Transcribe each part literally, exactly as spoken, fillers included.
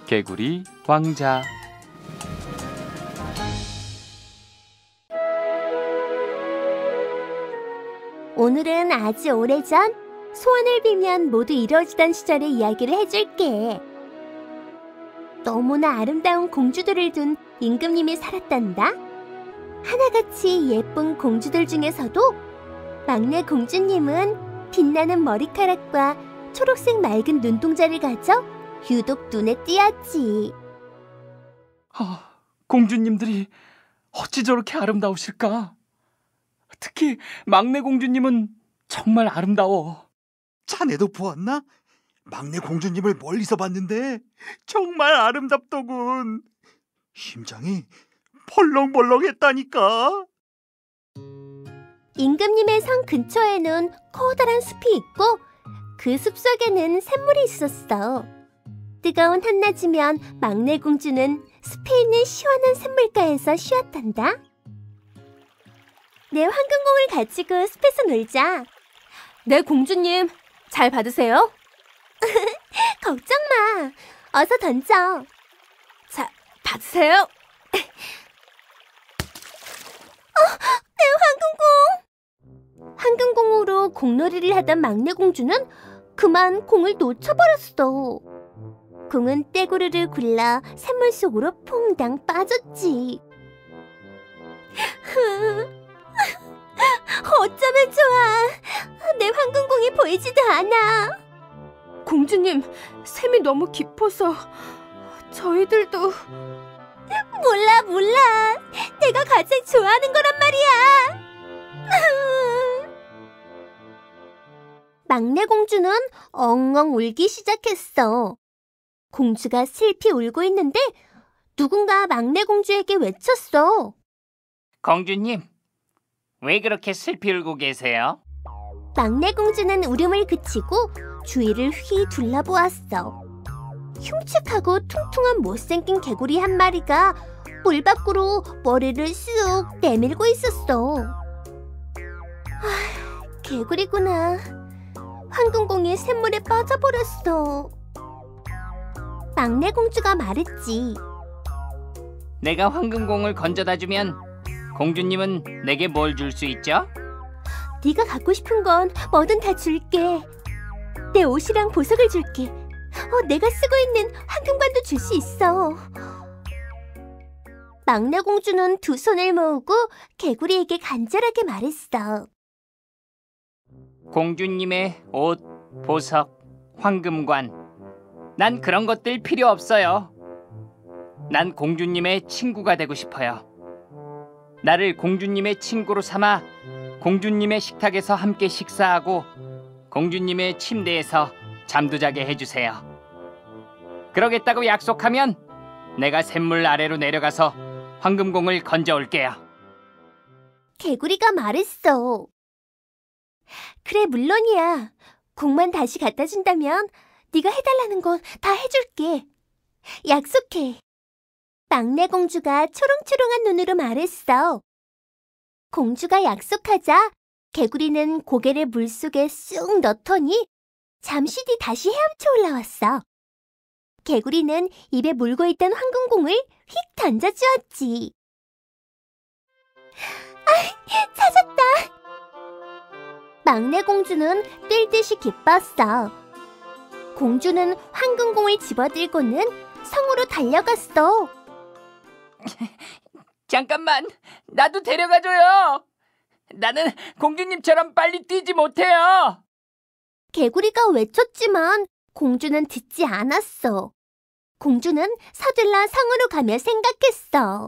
개구리 왕자. 오늘은 아주 오래전 소원을 빌면 모두 이루어지던 시절의 이야기를 해줄게. 너무나 아름다운 공주들을 둔 임금님이 살았단다. 하나같이 예쁜 공주들 중에서도 막내 공주님은 빛나는 머리카락과 초록색 맑은 눈동자를 가져 유독 눈에 띄었지. 아, 공주님들이 어찌 저렇게 아름다우실까? 특히 막내 공주님은 정말 아름다워. 자네도 보았나? 막내 공주님을 멀리서 봤는데 정말 아름답더군. 심장이 벌렁벌렁했다니까. 임금님의 성 근처에는 커다란 숲이 있고 그 숲속에는 샘물이 있었어. 뜨거운 한낮이면 막내 공주는 숲에 있는 시원한 샘물가에서 쉬었단다. 내 황금공을 가지고 숲에서 놀자. 네, 공주님. 잘 받으세요? 걱정 마. 어서 던져. 자, 받으세요. 어, 내 황금공! 황금공으로 공놀이를 하던 막내 공주는 그만 공을 놓쳐버렸어. 공은 떼구르를 굴러 샘물 속으로 퐁당 빠졌지. 어쩌면 좋아. 내 황금공이 보이지도 않아. 공주님, 샘이 너무 깊어서 저희들도... 몰라 몰라. 내가 가장 좋아하는 거란 말이야. 막내 공주는 엉엉 울기 시작했어. 공주가 슬피 울고 있는데 누군가 막내 공주에게 외쳤어. 공주님, 왜 그렇게 슬피 울고 계세요? 막내 공주는 울음을 그치고 주위를 휘 둘러보았어. 흉측하고 퉁퉁한 못생긴 개구리 한 마리가 물 밖으로 머리를 쑥 내밀고 있었어. 아, 개구리구나. 황금공이 샘물에 빠져버렸어. 막내 공주가 말했지. 내가 황금공을 건져다 주면 공주님은 내게 뭘 줄 수 있죠? 네가 갖고 싶은 건 뭐든 다 줄게. 내 옷이랑 보석을 줄게. 어, 내가 쓰고 있는 황금관도 줄 수 있어. 막내 공주는 두 손을 모으고 개구리에게 간절하게 말했어. 공주님의 옷, 보석, 황금관, 난 그런 것들 필요 없어요. 난 공주님의 친구가 되고 싶어요. 나를 공주님의 친구로 삼아 공주님의 식탁에서 함께 식사하고 공주님의 침대에서 잠도 자게 해주세요. 그러겠다고 약속하면 내가 샘물 아래로 내려가서 황금공을 건져올게요. 개구리가 말했어. 그래, 물론이야. 공만 다시 갖다 준다면 네가 해달라는 건 다 해줄게. 약속해. 막내 공주가 초롱초롱한 눈으로 말했어. 공주가 약속하자 개구리는 고개를 물속에 쑥 넣더니 잠시 뒤 다시 헤엄쳐 올라왔어. 개구리는 입에 물고 있던 황금공을 휙 던져주었지. 아, 찾았다. 막내 공주는 뛸 듯이 기뻤어. 공주는 황금공을 집어들고는 성으로 달려갔어. 잠깐만, 나도 데려가줘요. 나는 공주님처럼 빨리 뛰지 못해요. 개구리가 외쳤지만 공주는 듣지 않았어. 공주는 서둘러 성으로 가며 생각했어.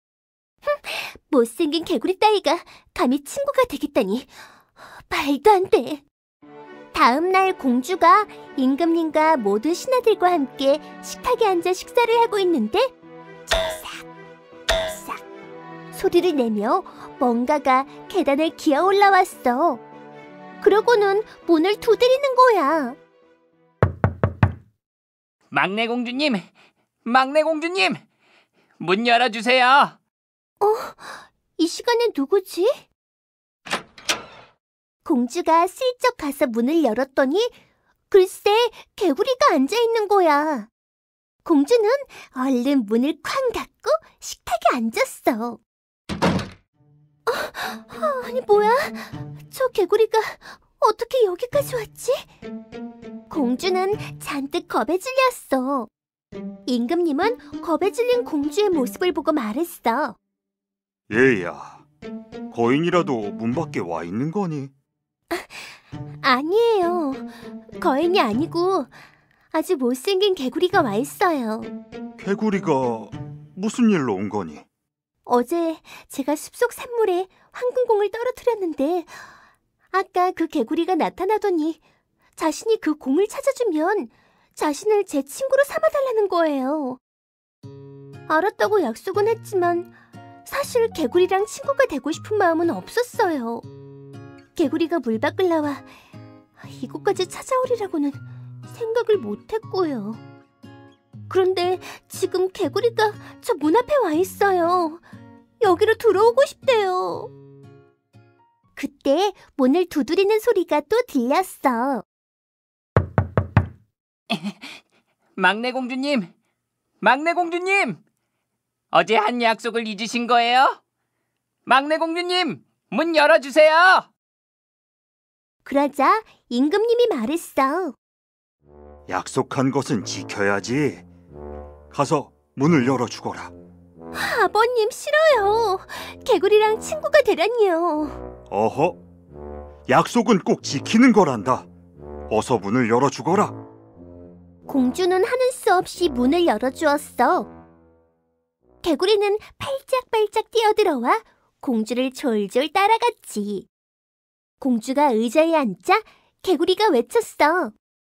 못생긴 개구리 따위가 감히 친구가 되겠다니 말도 안 돼. 다음 날 공주가 임금님과 모든 신하들과 함께 식탁에 앉아 식사를 하고 있는데 찰싹 소리를 내며 뭔가가 계단을 기어 올라왔어. 그러고는 문을 두드리는 거야. 막내 공주님, 막내 공주님, 문 열어주세요. 어, 이 시간에 누구지? 공주가 슬쩍 가서 문을 열었더니 글쎄 개구리가 앉아있는 거야. 공주는 얼른 문을 쾅 닫고 식탁에 앉았어. 어, 어, 아니 뭐야? 저 개구리가 어떻게 여기까지 왔지? 공주는 잔뜩 겁에 질렸어. 임금님은 겁에 질린 공주의 모습을 보고 말했어. 얘야, 거인이라도 문 밖에 와 있는 거니? 아니에요. 거인이 아니고 아주 못생긴 개구리가 와 있어요. 개구리가 무슨 일로 온 거니? 어제 제가 숲속 샘물에 황금공을 떨어뜨렸는데 아까 그 개구리가 나타나더니 자신이 그 공을 찾아주면 자신을 제 친구로 삼아달라는 거예요. 알았다고 약속은 했지만 사실 개구리랑 친구가 되고 싶은 마음은 없었어요. 개구리가 물 밖을 나와 이곳까지 찾아오리라고는 생각을 못했고요. 그런데 지금 개구리가 저 문 앞에 와 있어요. 여기로 들어오고 싶대요. 그때 문을 두드리는 소리가 또 들렸어. 막내 공주님, 막내 공주님, 어제 한 약속을 잊으신 거예요? 막내 공주님, 문 열어주세요. 그러자 임금님이 말했어. 약속한 것은 지켜야지. 가서 문을 열어주거라. 아버님 싫어요. 개구리랑 친구가 되라니요. 어허, 약속은 꼭 지키는 거란다. 어서 문을 열어주거라. 공주는 하는 수 없이 문을 열어주었어. 개구리는 팔짝팔짝 뛰어들어와 공주를 졸졸 따라갔지. 공주가 의자에 앉자 개구리가 외쳤어.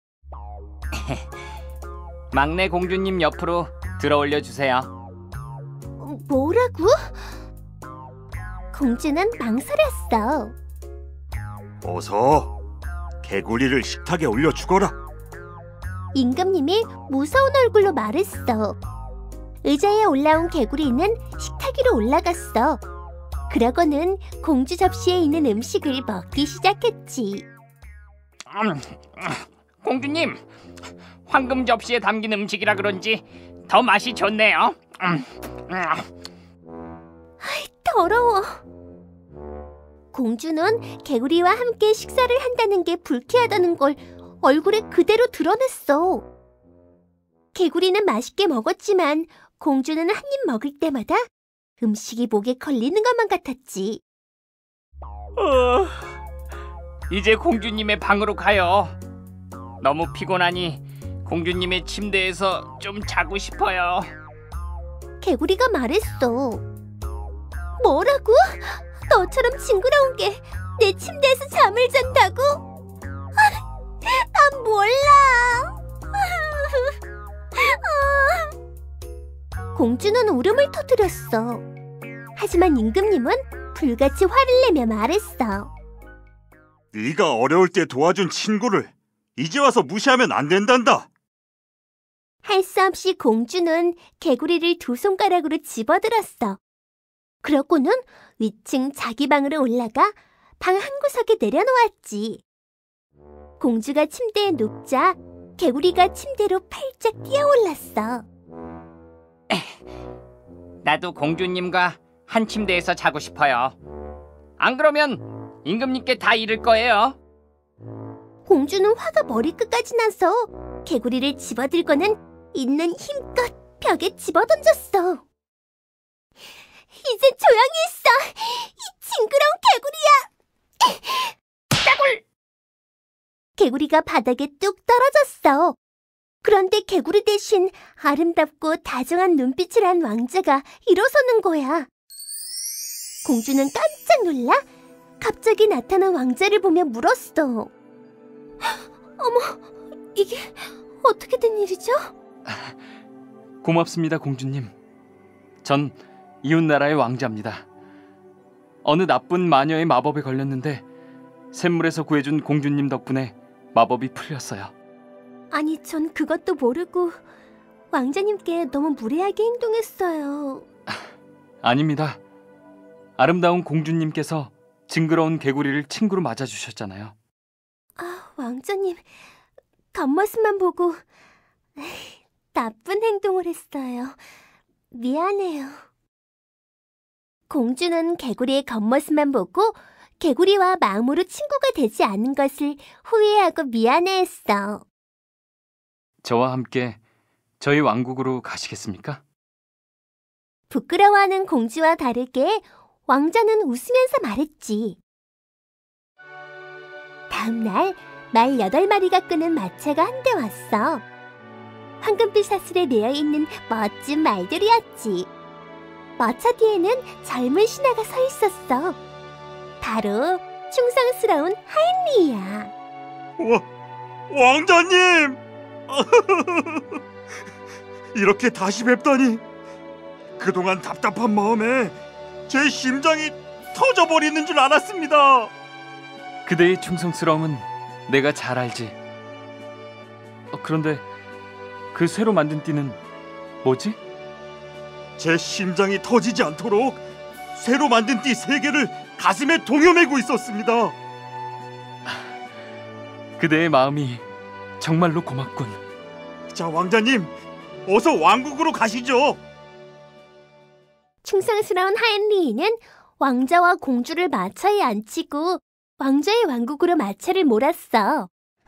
막내 공주님 옆으로 들어올려 주세요. 뭐라고? 공주는 망설였어. 어서 개구리를 식탁에 올려주거라. 임금님이 무서운 얼굴로 말했어. 의자에 올라온 개구리는 식탁 위로 올라갔어. 그러고는 공주 접시에 있는 음식을 먹기 시작했지. 음, 공주님, 황금 접시에 담긴 음식이라 그런지 더 맛이 좋네요. 음, 음. 더러워. 공주는 개구리와 함께 식사를 한다는 게 불쾌하다는 걸 얼굴에 그대로 드러냈어. 개구리는 맛있게 먹었지만 공주는 한 입 먹을 때마다 음식이 목에 걸리는 것만 같았지. 어, 이제 공주님의 방으로 가요. 너무 피곤하니 공주님의 침대에서 좀 자고 싶어요. 개구리가 말했어. 뭐라고? 너처럼 징그러운 게 내 침대에서 잠을 잔다고? 난 몰라. 공주는 울음을 터뜨렸어. 하지만 임금님은 불같이 화를 내며 말했어. 네가 어려울 때 도와준 친구를 이제 와서 무시하면 안 된단다. 할 수 없이 공주는 개구리를 두 손가락으로 집어들었어. 그러고는 위층 자기 방으로 올라가 방 한 구석에 내려놓았지. 공주가 침대에 눕자 개구리가 침대로 팔짝 뛰어올랐어. 나도 공주님과 한 침대에서 자고 싶어요. 안 그러면 임금님께 다 잃을 거예요. 공주는 화가 머리끝까지 나서 개구리를 집어들고는 있는 힘껏 벽에 집어던졌어. 이제 조용히 있어! 이 징그러운 개구리야! 따굴! 개구리가 바닥에 뚝 떨어졌어. 그런데 개구리 대신 아름답고 다정한 눈빛을 한 왕자가 일어서는 거야. 공주는 깜짝 놀라 갑자기 나타난 왕자를 보며 물었어. 어머, 이게 어떻게 된 일이죠? 고맙습니다, 공주님. 전 이웃나라의 왕자입니다. 어느 나쁜 마녀의 마법에 걸렸는데 샘물에서 구해준 공주님 덕분에 마법이 풀렸어요. 아니, 전 그것도 모르고 왕자님께 너무 무례하게 행동했어요. 아닙니다. 아름다운 공주님께서 징그러운 개구리를 친구로 맞아주셨잖아요. 아, 왕자님, 겉모습만 보고 나쁜 행동을 했어요. 미안해요. 공주는 개구리의 겉모습만 보고 개구리와 마음으로 친구가 되지 않은 것을 후회하고 미안해했어. 저와 함께 저희 왕국으로 가시겠습니까? 부끄러워하는 공주와 다르게 왕자는 웃으면서 말했지. 다음 날 말 여덟 마리가 끄는 마차가 한 대 왔어. 황금빛 사슬에 매여 있는 멋진 말들이었지. 마차 뒤에는 젊은 신하가 서 있었어. 바로 충성스러운 하인리야. 와, 왕자님! 이렇게 다시 뵙다니. 그동안 답답한 마음에 제 심장이 터져버리는 줄 알았습니다. 그대의 충성스러움은 내가 잘 알지. 어, 그런데 그 쇠로 만든 띠는 뭐지? 제 심장이 터지지 않도록 쇠로 만든 띠 세 개를 가슴에 동여매고 있었습니다. 그대의 마음이 정말로 고맙군. 자, 왕자님, 어서 왕국으로 가시죠. 충성스러운 하인리히는 왕자와 공주를 마차에 앉히고 왕자의 왕국으로 마차를 몰았어.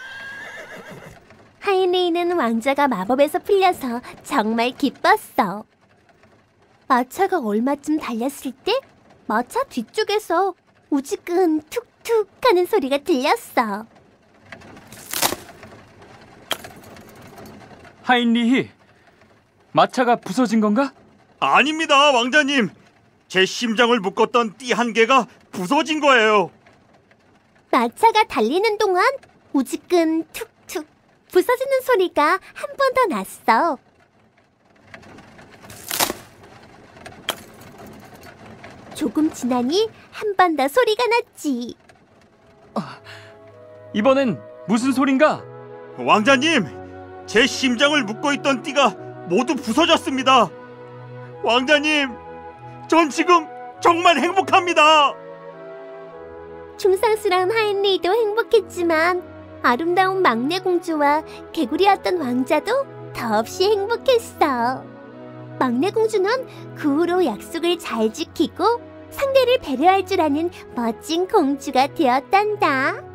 하인리히는 왕자가 마법에서 풀려서 정말 기뻤어. 마차가 얼마쯤 달렸을 때 마차 뒤쪽에서 우지근 툭툭 하는 소리가 들렸어. 하인리히, 마차가 부서진 건가? 아닙니다, 왕자님. 제 심장을 묶었던 띠 한 개가 부서진 거예요. 마차가 달리는 동안 우지근 툭툭 부서지는 소리가 한 번 더 났어. 조금 지나니 한 번 더 소리가 났지. 이번엔 무슨 소린가? 왕자님, 제 심장을 묶고 있던 띠가 모두 부서졌습니다. 왕자님, 전 지금 정말 행복합니다. 충성스러운 하인리히도 행복했지만 아름다운 막내 공주와 개구리였던 왕자도 더없이 행복했어. 막내 공주는 그 후로 약속을 잘 지키고 상대를 배려할 줄 아는 멋진 공주가 되었단다.